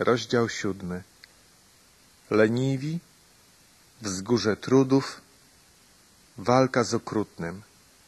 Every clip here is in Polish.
Rozdział 7. Leniwi, wzgórze trudów, walka z okrutnym.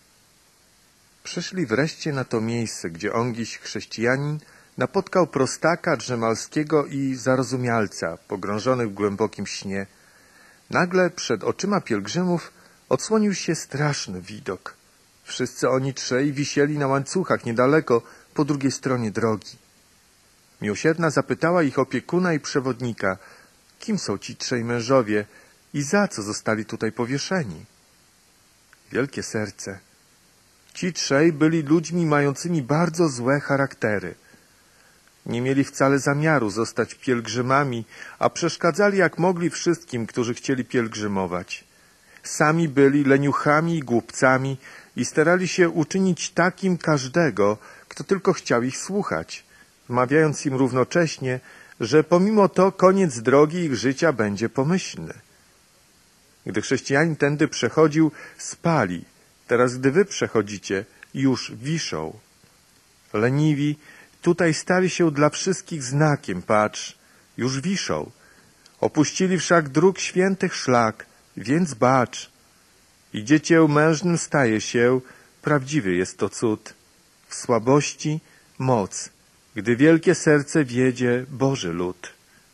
Przyszli wreszcie na to miejsce, gdzie ongiś chrześcijanin napotkał prostaka, drzemalskiego i zarozumialca, pogrążonych w głębokim śnie. Nagle przed oczyma pielgrzymów odsłonił się straszny widok. Wszyscy oni trzej wisieli na łańcuchach niedaleko, po drugiej stronie drogi. Miłosierna zapytała ich opiekuna i przewodnika, kim są ci trzej mężowie i za co zostali tutaj powieszeni. Wielkie serce. Ci trzej byli ludźmi mającymi bardzo złe charaktery. Nie mieli wcale zamiaru zostać pielgrzymami, a przeszkadzali jak mogli wszystkim, którzy chcieli pielgrzymować. Sami byli leniuchami i głupcami i starali się uczynić takim każdego, kto tylko chciał ich słuchać, wmawiając im równocześnie, że pomimo to koniec drogi ich życia będzie pomyślny. Gdy chrześcijanin tędy przechodził, spali. Teraz, gdy wy przechodzicie, już wiszą. Leniwi tutaj stali się dla wszystkich znakiem, patrz, już wiszą. Opuścili wszak dróg świętych szlak, więc bacz. Idziecie mężnym staje się, prawdziwy jest to cud. W słabości moc, gdy wielkie serce wiedzie Boży lud.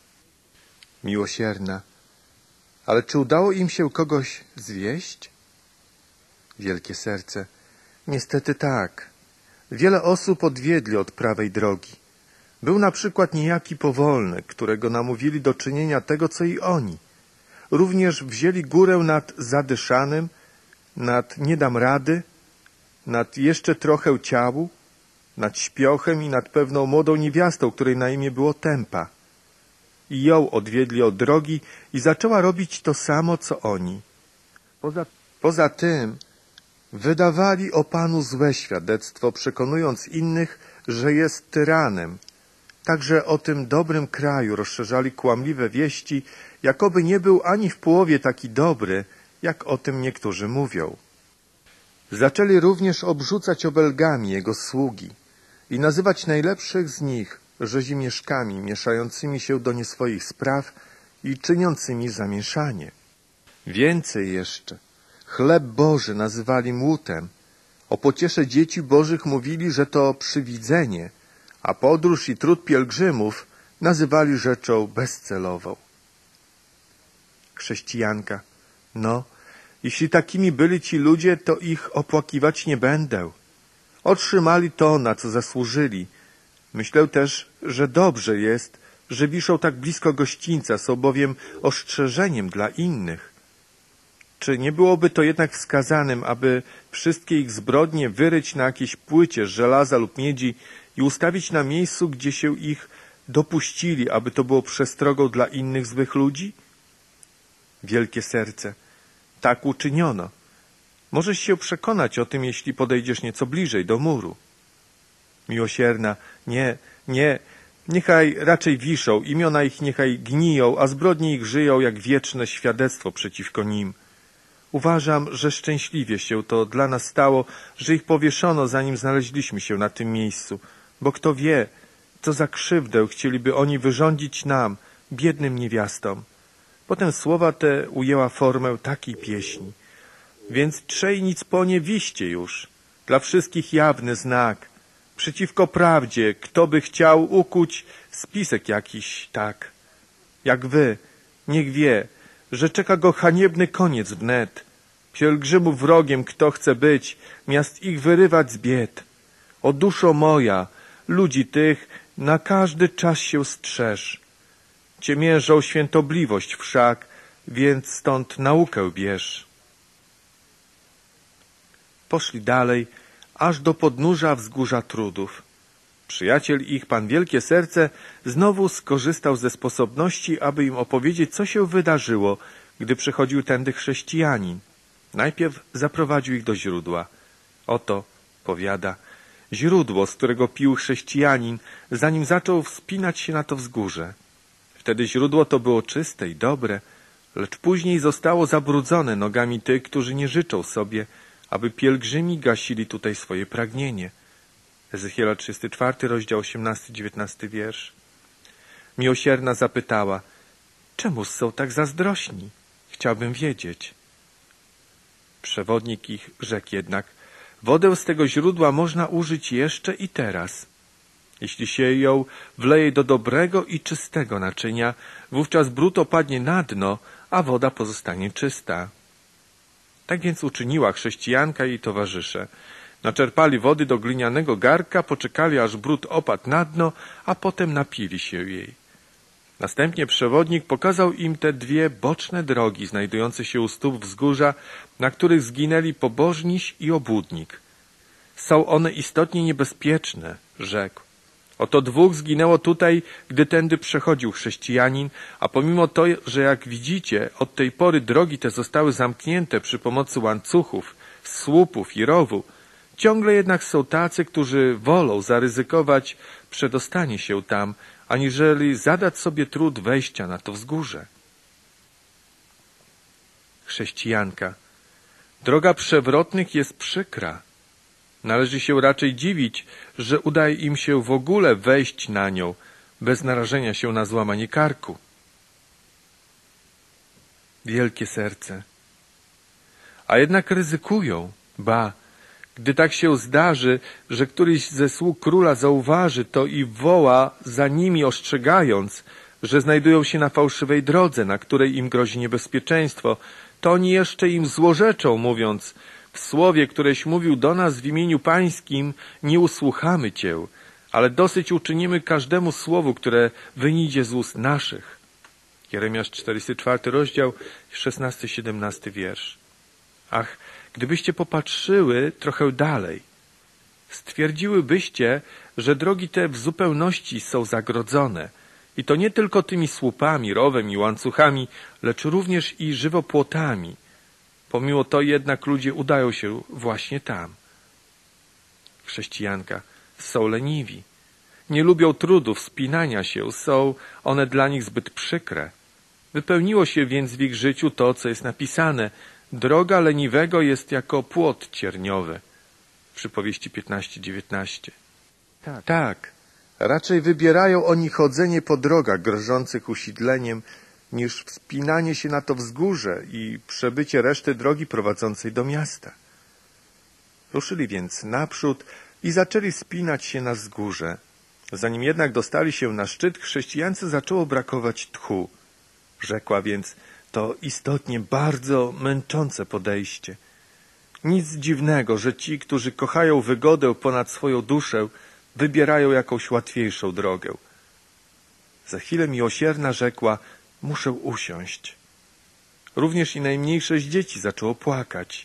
Miłosierna. Ale czy udało im się kogoś zwieść? Wielkie serce. Niestety tak. Wiele osób odwiedli od prawej drogi. Był na przykład niejaki Powolny, którego namówili do czynienia tego, co i oni. Również wzięli górę nad Zadyszanym, nad Nie dam rady, nad jeszcze trochę ciału, nad Śpiochem i nad pewną młodą niewiastą, której na imię było Tempa. I ją odwiedli od drogi i zaczęła robić to samo, co oni. Poza tym wydawali o Panu złe świadectwo, przekonując innych, że jest tyranem. Także o tym dobrym kraju rozszerzali kłamliwe wieści, jakoby nie był ani w połowie taki dobry, jak o tym niektórzy mówią. Zaczęli również obrzucać obelgami jego sługi i nazywać najlepszych z nich rzezimieszkami, mieszającymi się do nieswoich spraw i czyniącymi zamieszanie. Więcej jeszcze, chleb Boży nazywali młutem, o pociesze dzieci Bożych mówili, że to przywidzenie, a podróż i trud pielgrzymów nazywali rzeczą bezcelową. Chrześcijanka. No, jeśli takimi byli ci ludzie, to ich opłakiwać nie będę. Otrzymali to, na co zasłużyli. Myślę też, że dobrze jest, że wiszą tak blisko gościńca, są bowiem ostrzeżeniem dla innych. Czy nie byłoby to jednak wskazanym, aby wszystkie ich zbrodnie wyryć na jakiejś płycie z żelaza lub miedzi i ustawić na miejscu, gdzie się ich dopuścili, aby to było przestrogą dla innych złych ludzi? Wielkie serce. Tak uczyniono. Możesz się przekonać o tym, jeśli podejdziesz nieco bliżej do muru. Miłosierna. Nie. Niechaj raczej wiszą, imiona ich niechaj gniją, a zbrodnie ich żyją jak wieczne świadectwo przeciwko nim. Uważam, że szczęśliwie się to dla nas stało, że ich powieszono, zanim znaleźliśmy się na tym miejscu, bo kto wie, co za krzywdę chcieliby oni wyrządzić nam, biednym niewiastom. Potem słowa te ujęła formę takiej pieśni. Więc trzej nic po nie wiście już, dla wszystkich jawny znak. Przeciwko prawdzie, kto by chciał ukuć spisek jakiś tak. Jak wy, niech wie, że czeka go haniebny koniec wnet. Pielgrzymów wrogiem kto chce być, miast ich wyrywać z bied. O duszo moja, ludzi tych na każdy czas się strzeż. Ciemiężą świętobliwość wszak, więc stąd naukę bierz. Poszli dalej, aż do podnóża wzgórza trudów. Przyjaciel ich, pan Wielkie Serce, znowu skorzystał ze sposobności, aby im opowiedzieć, co się wydarzyło, gdy przechodził tędy chrześcijanin. Najpierw zaprowadził ich do źródła. Oto, powiada, źródło, z którego pił chrześcijanin, zanim zaczął wspinać się na to wzgórze. Wtedy źródło to było czyste i dobre, lecz później zostało zabrudzone nogami tych, którzy nie życzą sobie, aby pielgrzymi gasili tutaj swoje pragnienie. Ezechiela 34, rozdział 18-19 wiersz. Miłosierna zapytała: czemu są tak zazdrośni? Chciałbym wiedzieć. Przewodnik ich rzekł jednak: wodę z tego źródła można użyć jeszcze i teraz. Jeśli się ją wleje do dobrego i czystego naczynia, wówczas brud opadnie na dno, a woda pozostanie czysta. Tak więc uczyniła chrześcijanka i jej towarzysze. Naczerpali wody do glinianego garnka, poczekali, aż brud opadł na dno, a potem napili się jej. Następnie przewodnik pokazał im te dwie boczne drogi znajdujące się u stóp wzgórza, na których zginęli pobożniś i obłudnik. Są one istotnie niebezpieczne, rzekł. Oto dwóch zginęło tutaj, gdy tędy przechodził chrześcijanin, a pomimo to, że jak widzicie, od tej pory drogi te zostały zamknięte przy pomocy łańcuchów, słupów i rowu, ciągle jednak są tacy, którzy wolą zaryzykować przedostanie się tam, aniżeli zadać sobie trud wejścia na to wzgórze. Chrześcijanka. Droga przewrotnych jest przykra. Należy się raczej dziwić, że udaje im się w ogóle wejść na nią, bez narażenia się na złamanie karku. Wielkie serce. A jednak ryzykują, ba, gdy tak się zdarzy, że któryś ze sług króla zauważy to i woła za nimi, ostrzegając, że znajdują się na fałszywej drodze, na której im grozi niebezpieczeństwo, to oni jeszcze im złorzeczą, mówiąc: w słowie, któreś mówił do nas w imieniu pańskim, nie usłuchamy cię, ale dosyć uczynimy każdemu słowu, które wyjdzie z ust naszych. Jeremiasz 44 rozdział, 16-17 wiersz. Ach, gdybyście popatrzyły trochę dalej, stwierdziłybyście, że drogi te w zupełności są zagrodzone. I to nie tylko tymi słupami, rowem i łańcuchami, lecz również i żywopłotami. Pomimo to jednak ludzie udają się właśnie tam. Chrześcijanka. Są leniwi. Nie lubią trudu, wspinania się. Są one dla nich zbyt przykre. Wypełniło się więc w ich życiu to, co jest napisane: droga leniwego jest jako płot cierniowy. Przypowieści 15:19. Tak, raczej wybierają oni chodzenie po drogach grożących usidleniem, niż wspinanie się na to wzgórze i przebycie reszty drogi prowadzącej do miasta. Ruszyli więc naprzód i zaczęli wspinać się na wzgórze. Zanim jednak dostali się na szczyt, chrześcijance zaczęło brakować tchu. Rzekła więc: to istotnie bardzo męczące podejście. Nic dziwnego, że ci, którzy kochają wygodę ponad swoją duszę, wybierają jakąś łatwiejszą drogę. Za chwilę miłosierna rzekła: muszę usiąść. Również i najmniejsze z dzieci zaczęło płakać.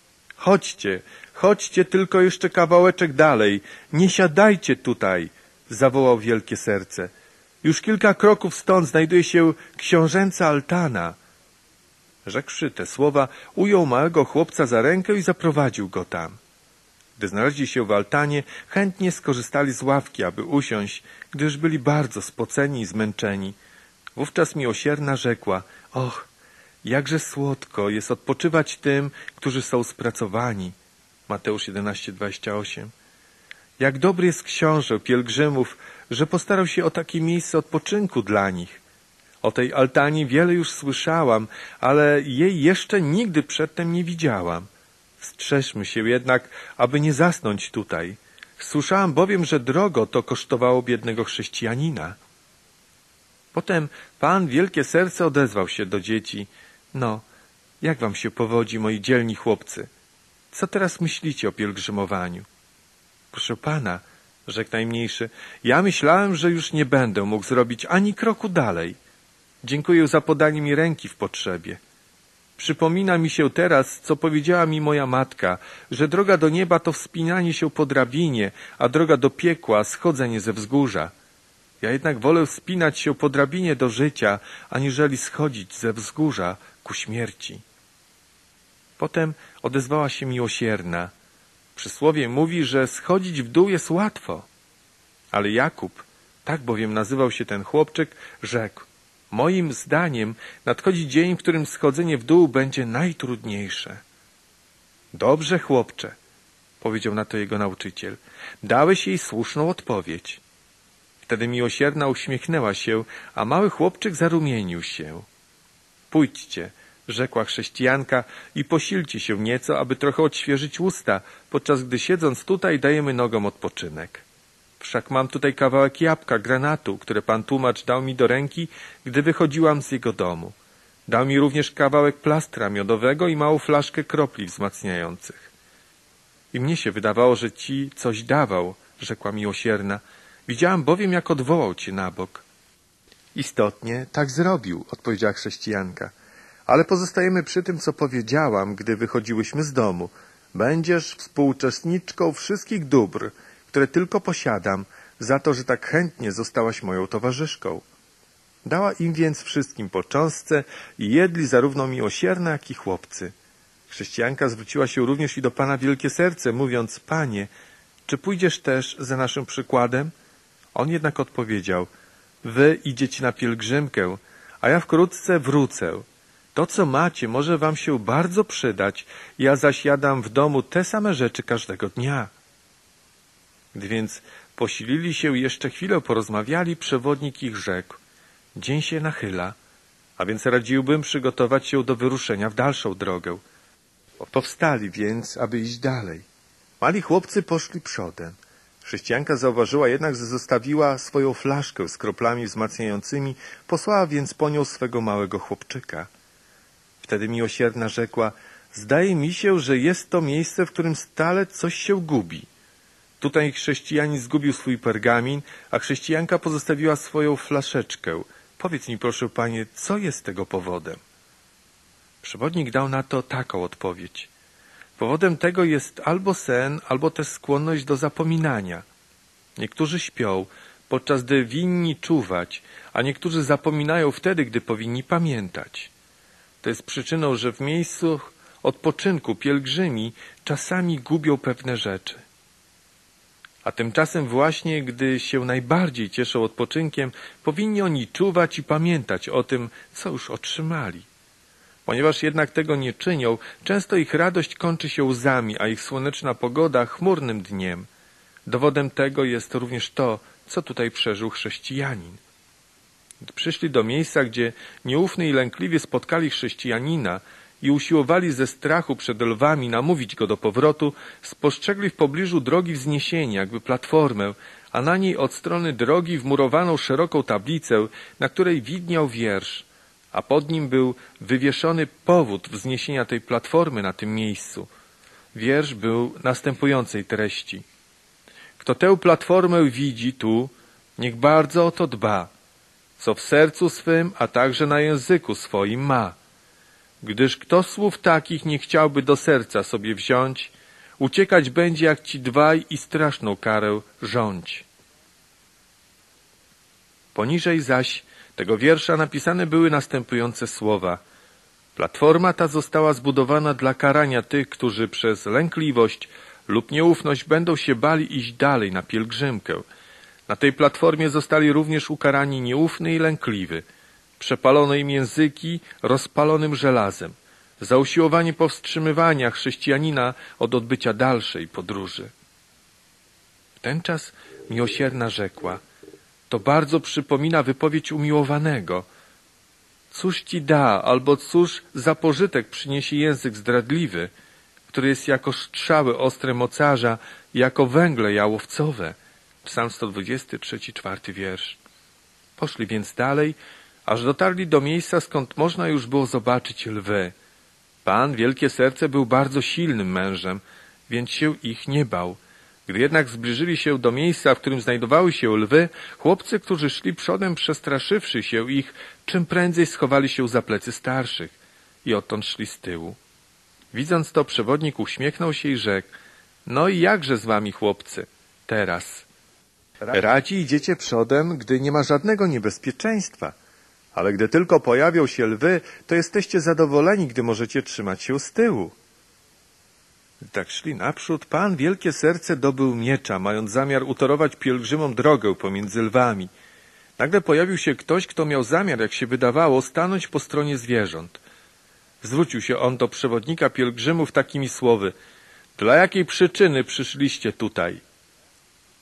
Chodźcie tylko jeszcze kawałeczek dalej, nie siadajcie tutaj, zawołał wielkie serce. Już kilka kroków stąd znajduje się książęca altana. Rzekłszy te słowa, ujął małego chłopca za rękę i zaprowadził go tam. Gdy znaleźli się w altanie, chętnie skorzystali z ławki, aby usiąść, gdyż byli bardzo spoceni i zmęczeni. Wówczas miłosierna rzekła: och, jakże słodko jest odpoczywać tym, którzy są spracowani. Mateusz 11:28. Jak dobry jest książę pielgrzymów, że postarał się o takie miejsce odpoczynku dla nich. O tej altanie wiele już słyszałam, ale jej jeszcze nigdy przedtem nie widziałam. Strzeżmy się jednak, aby nie zasnąć tutaj. Słyszałam bowiem, że drogo to kosztowało biednego chrześcijanina. Potem Pan Wielkie Serce odezwał się do dzieci: no, jak wam się powodzi, moi dzielni chłopcy? Co teraz myślicie o pielgrzymowaniu? Proszę Pana, rzekł najmniejszy, ja myślałem, że już nie będę mógł zrobić ani kroku dalej. Dziękuję za podanie mi ręki w potrzebie. Przypomina mi się teraz, co powiedziała mi moja matka, że droga do nieba to wspinanie się po drabinie, a droga do piekła schodzenie ze wzgórza. Ja jednak wolę wspinać się po drabinie do życia, aniżeli schodzić ze wzgórza ku śmierci. Potem odezwała się miłosierna. Przysłowie mówi, że schodzić w dół jest łatwo. Ale Jakub, tak bowiem nazywał się ten chłopczyk, rzekł: moim zdaniem nadchodzi dzień, w którym schodzenie w dół będzie najtrudniejsze. Dobrze, chłopcze, powiedział na to jego nauczyciel. Dałeś jej słuszną odpowiedź. Wtedy miłosierna uśmiechnęła się, a mały chłopczyk zarumienił się. Pójdźcie, rzekła chrześcijanka, i posilcie się nieco, aby trochę odświeżyć usta, podczas gdy siedząc tutaj dajemy nogom odpoczynek. Wszak mam tutaj kawałek jabłka, granatu, które pan tłumacz dał mi do ręki, gdy wychodziłam z jego domu. Dał mi również kawałek plastra miodowego i małą flaszkę kropli wzmacniających. I mnie się wydawało, że ci coś dawał, rzekła miłosierna. Widziałam bowiem, jak odwołał cię na bok. Istotnie tak zrobił, odpowiedziała chrześcijanka. Ale pozostajemy przy tym, co powiedziałam, gdy wychodziłyśmy z domu. Będziesz współuczestniczką wszystkich dóbr, które tylko posiadam, za to, że tak chętnie zostałaś moją towarzyszką. Dała im więc wszystkim po cząstce i jedli zarówno miłosierna, jak i chłopcy. Chrześcijanka zwróciła się również i do Pana wielkie serce, mówiąc: Panie, czy pójdziesz też za naszym przykładem? On jednak odpowiedział: Wy idziecie na pielgrzymkę, a ja wkrótce wrócę. To, co macie, może wam się bardzo przydać, ja zaś jadam w domu te same rzeczy każdego dnia. Gdy więc posilili się i jeszcze chwilę porozmawiali, przewodnik ich rzekł: Dzień się nachyla, a więc radziłbym przygotować się do wyruszenia w dalszą drogę. Powstali więc, aby iść dalej. Mali chłopcy poszli przodem. Chrześcijanka zauważyła jednak, że zostawiła swoją flaszkę z kroplami wzmacniającymi, posłała więc po nią swego małego chłopczyka. Wtedy miłosierna rzekła: Zdaje mi się, że jest to miejsce, w którym stale coś się gubi. Tutaj chrześcijanin zgubił swój pergamin, a chrześcijanka pozostawiła swoją flaszeczkę. Powiedz mi, proszę panie, co jest tego powodem? Przewodnik dał na to taką odpowiedź. Powodem tego jest albo sen, albo też skłonność do zapominania. Niektórzy śpią, podczas gdy winni czuwać, a niektórzy zapominają wtedy, gdy powinni pamiętać. To jest przyczyną, że w miejscu odpoczynku pielgrzymi czasami gubią pewne rzeczy. A tymczasem właśnie, gdy się najbardziej cieszą odpoczynkiem, powinni oni czuwać i pamiętać o tym, co już otrzymali. Ponieważ jednak tego nie czynią, często ich radość kończy się łzami, a ich słoneczna pogoda chmurnym dniem. Dowodem tego jest również to, co tutaj przeżył chrześcijanin. Gdy przyszli do miejsca, gdzie nieufny i lękliwie spotkali chrześcijanina i usiłowali ze strachu przed lwami namówić go do powrotu, spostrzegli w pobliżu drogi wzniesienia, jakby platformę, a na niej od strony drogi wmurowaną szeroką tablicę, na której widniał wiersz, a pod nim był wywieszony powód wzniesienia tej platformy na tym miejscu. Wiersz był następującej treści: Kto tę platformę widzi tu, niech bardzo o to dba, co w sercu swym, a także na języku swoim ma. Gdyż kto słów takich nie chciałby do serca sobie wziąć, uciekać będzie jak ci dwaj i straszną karę rządź. Poniżej zaś tego wiersza napisane były następujące słowa: Platforma ta została zbudowana dla karania tych, którzy przez lękliwość lub nieufność będą się bali iść dalej na pielgrzymkę. Na tej platformie zostali również ukarani nieufny i lękliwy. Przepalono im języki rozpalonym żelazem, za usiłowanie powstrzymywania chrześcijanina od odbycia dalszej podróży. W ten czas miłosierna rzekła: To bardzo przypomina wypowiedź umiłowanego. Cóż ci da, albo cóż za pożytek przyniesie język zdradliwy, który jest jako strzały ostre mocarza i jako węgle jałowcowe. Psalm 123, 4 wiersz. Poszli więc dalej, aż dotarli do miejsca, skąd można już było zobaczyć lwy. Pan, wielkie serce, był bardzo silnym mężem, więc się ich nie bał. Gdy jednak zbliżyli się do miejsca, w którym znajdowały się lwy, chłopcy, którzy szli przodem, przestraszywszy się ich, czym prędzej schowali się za plecy starszych i odtąd szli z tyłu. Widząc to, przewodnik uśmiechnął się i rzekł: No i jakże z wami, chłopcy, teraz? Radzi idziecie przodem, gdy nie ma żadnego niebezpieczeństwa. Ale gdy tylko pojawią się lwy, to jesteście zadowoleni, gdy możecie trzymać się z tyłu. Gdy tak szli naprzód, Pan wielkie serce dobył miecza, mając zamiar utorować pielgrzymom drogę pomiędzy lwami. Nagle pojawił się ktoś, kto miał zamiar, jak się wydawało, stanąć po stronie zwierząt. Zwrócił się on do przewodnika pielgrzymów takimi słowy: Dla jakiej przyczyny przyszliście tutaj?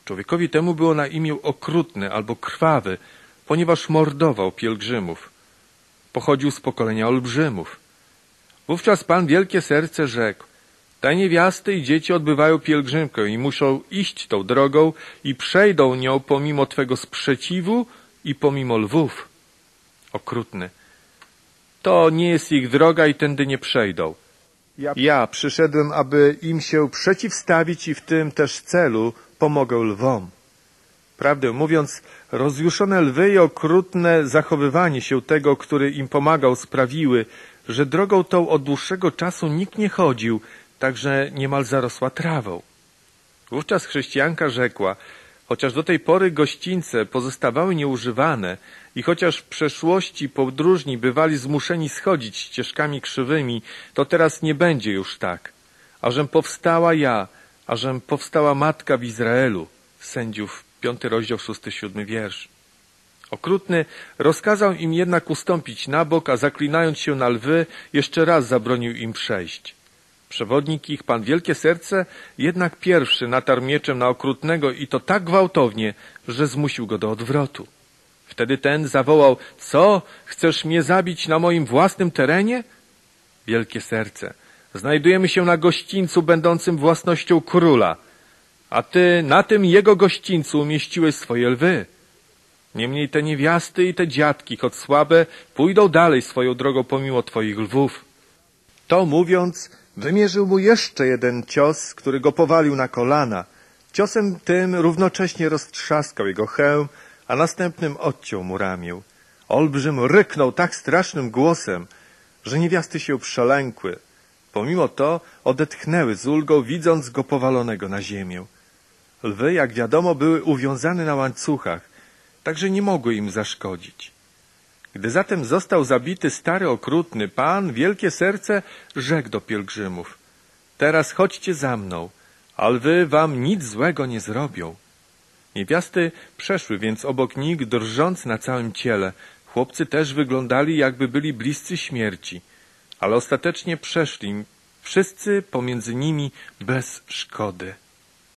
Człowiekowi temu było na imię Okrutny albo Krwawy, ponieważ mordował pielgrzymów. Pochodził z pokolenia olbrzymów. Wówczas Pan Wielkie Serce rzekł: te niewiasty i dzieci odbywają pielgrzymkę i muszą iść tą drogą i przejdą nią pomimo Twego sprzeciwu i pomimo lwów. Okrutny: to nie jest ich droga i tędy nie przejdą. Ja przyszedłem, aby im się przeciwstawić i w tym też celu pomogę lwom. Prawdę mówiąc, rozjuszone lwy i okrutne zachowywanie się tego, który im pomagał, sprawiły, że drogą tą od dłuższego czasu nikt nie chodził, także niemal zarosła trawą. Wówczas chrześcijanka rzekła: chociaż do tej pory gościńce pozostawały nieużywane i chociaż w przeszłości podróżni bywali zmuszeni schodzić ścieżkami krzywymi, to teraz nie będzie już tak. Ażem powstała ja, ażem powstała matka w Izraelu. Sędziów, 5 rozdział, 6-7 wiersz. Okrutny rozkazał im jednak ustąpić na bok, a zaklinając się na lwy, jeszcze raz zabronił im przejść. Przewodnik ich, Pan Wielkie Serce, jednak pierwszy natarł mieczem na Okrutnego i to tak gwałtownie, że zmusił go do odwrotu. Wtedy ten zawołał: co? Chcesz mnie zabić na moim własnym terenie? Wielkie Serce: znajdujemy się na gościńcu będącym własnością króla, a ty na tym jego gościńcu umieściłeś swoje lwy. Niemniej te niewiasty i te dziadki, choć słabe, pójdą dalej swoją drogą pomimo twoich lwów. To mówiąc, wymierzył mu jeszcze jeden cios, który go powalił na kolana. Ciosem tym równocześnie roztrzaskał jego hełm, a następnym odciął mu ramię. Olbrzym ryknął tak strasznym głosem, że niewiasty się przelękły. Pomimo to odetchnęły z ulgą, widząc go powalonego na ziemię. Lwy, jak wiadomo, były uwiązane na łańcuchach, także nie mogły im zaszkodzić. Gdy zatem został zabity stary Okrutny, Pan Wielkie Serce rzekł do pielgrzymów: teraz chodźcie za mną, a lwy wam nic złego nie zrobią. Niewiasty przeszły więc obok nich, drżąc na całym ciele. Chłopcy też wyglądali, jakby byli bliscy śmierci, ale ostatecznie przeszli wszyscy pomiędzy nimi bez szkody.